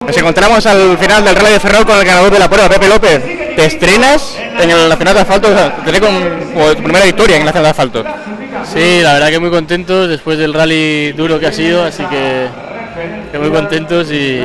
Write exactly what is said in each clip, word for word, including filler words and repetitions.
Nos encontramos al final del Rally de Ferrol con el ganador de la prueba, Pepe López. Te estrenas en el Nacional de Asfalto, o sea, te tenés con, como tu primera victoria en el Nacional de Asfalto. Sí, la verdad que muy contentos después del rally duro que ha sido, así que, que muy contentos y,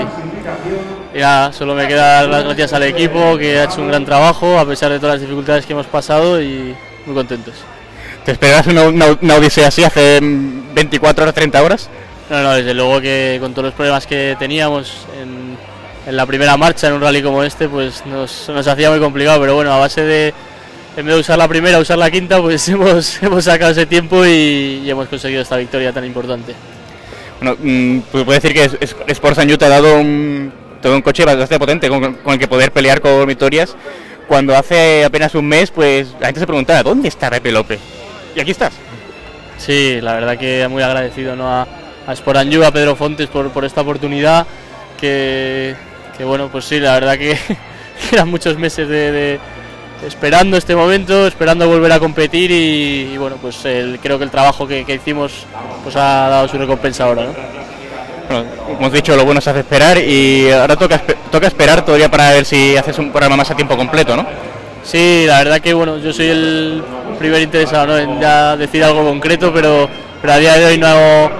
y nada, solo me queda dar las gracias al equipo que ha hecho un gran trabajo a pesar de todas las dificultades que hemos pasado y muy contentos. ¿Te esperabas una, una, una odisea así hace veinticuatro horas, treinta horas? No, no, desde luego que con todos los problemas que teníamos en, en la primera marcha en un rally como este, pues nos, nos hacía muy complicado, pero bueno, a base de, en vez de usar la primera, usar la quinta, pues hemos, hemos sacado ese tiempo y, y hemos conseguido esta victoria tan importante. Bueno, mmm, pues puedo decir que Sport Sanyu te ha dado un, todo un coche bastante potente con, con el que poder pelear con victorias, cuando hace apenas un mes, pues la gente se preguntaba, ¿dónde está Pepe López? Y aquí estás. Sí, la verdad que muy agradecido, ¿no? a, a Sport Sanyu, a Pedro Fontes por, por esta oportunidad, que, que bueno, pues sí, la verdad que, que eran muchos meses de, de esperando este momento, esperando volver a competir y, y bueno, pues el, creo que el trabajo que, que hicimos pues ha dado su recompensa ahora, ¿no? Bueno, hemos dicho, lo bueno se hace esperar y ahora toca, toca esperar todavía para ver si haces un programa más a tiempo completo, ¿no? Sí, la verdad que bueno, yo soy el primer interesado, ¿no? en ya decir algo concreto, pero, pero a día de hoy no,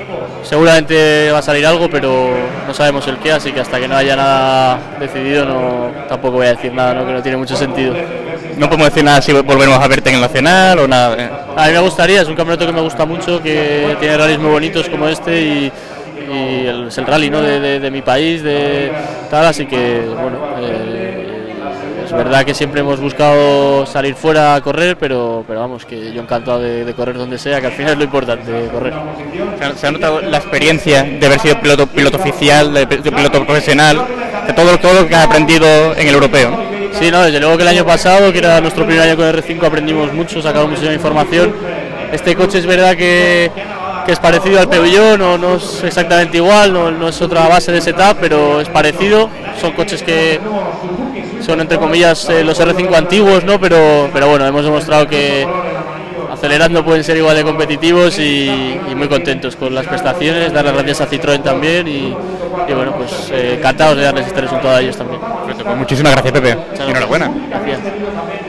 seguramente va a salir algo, pero no sabemos el qué, así que hasta que no haya nada decidido no, tampoco voy a decir nada, ¿no? Que no tiene mucho sentido. No podemos decir nada si volvemos a verte en el Nacional o nada. A mí me gustaría, es un campeonato que me gusta mucho, que tiene rallies muy bonitos como este y, y el, es el rally, ¿no? de, de, de mi país, de tal, así que bueno, eh, es verdad que siempre hemos buscado salir fuera a correr, pero, pero vamos, que yo encantado de, de correr donde sea, que al final es lo importante, de correr. Se ha notado la experiencia de haber sido piloto, piloto oficial, de, de piloto profesional, de todo, todo lo que has aprendido en el europeo, ¿no? Sí, no, desde luego que el año pasado, que era nuestro primer año con R cinco, aprendimos mucho, sacamos muchísima información. Este coche es verdad que, que es parecido al Peugeot, no, no es exactamente igual, no, no es otra base de setup, pero es parecido. Son coches que son, entre comillas, eh, los R cinco antiguos, ¿no? Pero, pero bueno, hemos demostrado que acelerando pueden ser igual de competitivos y, y muy contentos con las prestaciones, dar las gracias a Citroën también y, y bueno, pues eh, encantados de darles este resultado a ellos también. Perfecto, pues muchísimas gracias, Pepe. Muchas Enhorabuena. Gracias.